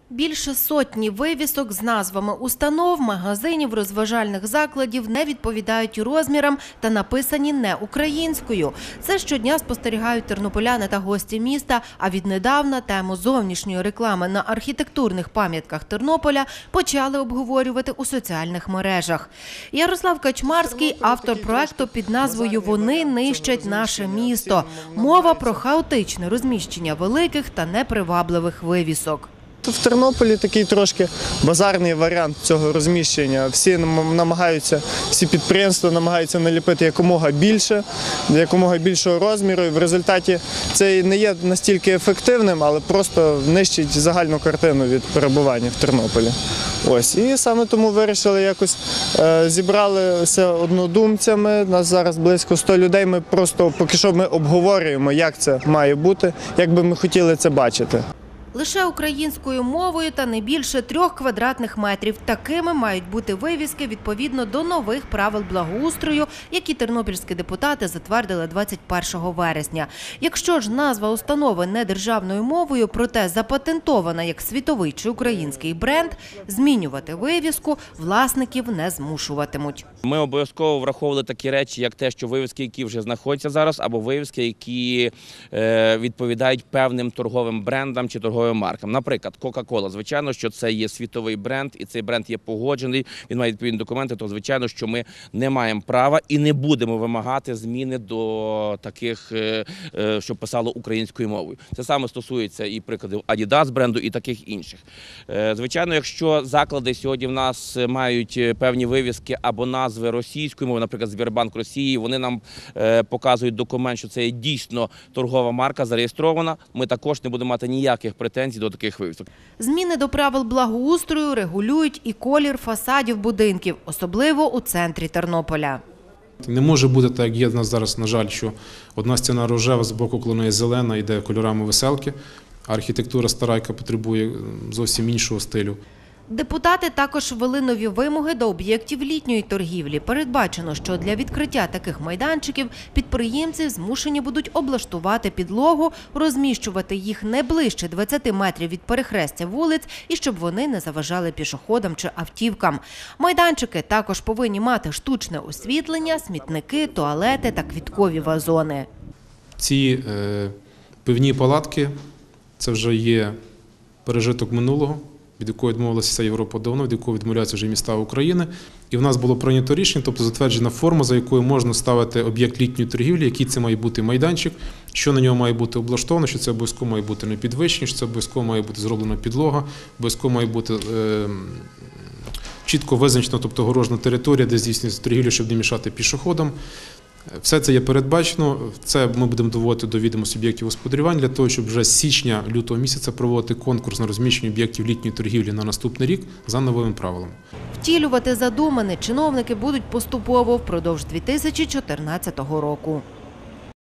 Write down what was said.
Більше сотні вивісок з назвами установ, магазинів, розважальних закладів не відповідають розмірам та написані не українською. Це щодня спостерігають тернополяни та гості міста, а віднедавна тему зовнішньої реклами на архітектурних пам'ятках Тернополя почали обговорювати у соціальних мережах. Ярослав Качмарський – автор проекту під назвою «Вони нищать наше місто». Мова про хаотичне розміщення великих та непривабливих вивісок. Тут в Тернополі такий трошки базарний варіант цього розміщення. Всі підприємства намагаються наліпити якомога більше, якомога більшого розміру. І в результаті це не є настільки ефективним, але просто нищить загальну картину від перебування в Тернополі. Ось. І саме тому вирішили якось, зібралися однодумцями, нас зараз близько 100 людей, ми просто поки що ми обговорюємо, як це має бути, як би ми хотіли це бачити. Лише українською мовою та не більше 3 квадратних метрів. Такими мають бути вивіски відповідно до нових правил благоустрою, які тернопільські депутати затвердили 21 вересня. Якщо ж назва установи не державною мовою, проте запатентована як світовий чи український бренд, змінювати вивіску власників не змушуватимуть. Ми обов'язково враховували такі речі, як те, що вивіски, які вже знаходяться зараз, або вивіски, які відповідають певним торговим брендам чи торговим маркам. Наприклад, Кока-Кола. Звичайно, що це є світовий бренд, і цей бренд є погоджений, він має відповідні документи, то звичайно, що ми не маємо права і не будемо вимагати зміни до таких, що писало українською мовою. Це саме стосується і прикладів Adidas бренду, і таких інших. Звичайно, якщо заклади сьогодні в нас мають певні вивіски або назви російською мовою, наприклад, Сбербанк Росії, вони нам показують документ, що це є дійсно торгова марка, зареєстрована, ми також не будемо мати ніяких претензій до таких вивісок. Зміни до правил благоустрою регулюють і колір фасадів будинків, особливо у центрі Тернополя. Не може бути так, як є в нас зараз, на жаль, що одна стіна рожева, з боку колони зелена, йде кольорами веселки, а архітектура стара, яка потребує зовсім іншого стилю. Депутати також ввели нові вимоги до об'єктів літньої торгівлі. Передбачено, що для відкриття таких майданчиків підприємці змушені будуть облаштувати підлогу, розміщувати їх не ближче 20 метрів від перехрестя вулиць і щоб вони не заважали пішоходам чи автівкам. Майданчики також повинні мати штучне освітлення, смітники, туалети та квіткові вазони. Ці пивні палатки – це вже є пережиток минулого, від якої відмовилася вся Європа давно, від якої відмовляються вже міста України. І в нас було прийнято рішення, тобто затверджена форма, за якою можна ставити об'єкт літньої торгівлі, який це має бути майданчик, що на нього має бути облаштовано, що це обов'язково має бути не підвищення, що це обов'язково має бути зроблена підлога, обов'язково має бути чітко визначена, тобто огорожена територія, де здійснюється торгівля, щоб не мішати пішоходам. Все це є передбачено, це ми будемо доводити до відома суб'єктів господарювання для того, щоб вже з січня-лютого місяця проводити конкурс на розміщення об'єктів літньої торгівлі на наступний рік за новими правилами. Втілювати задумане чиновники будуть поступово впродовж 2014 року.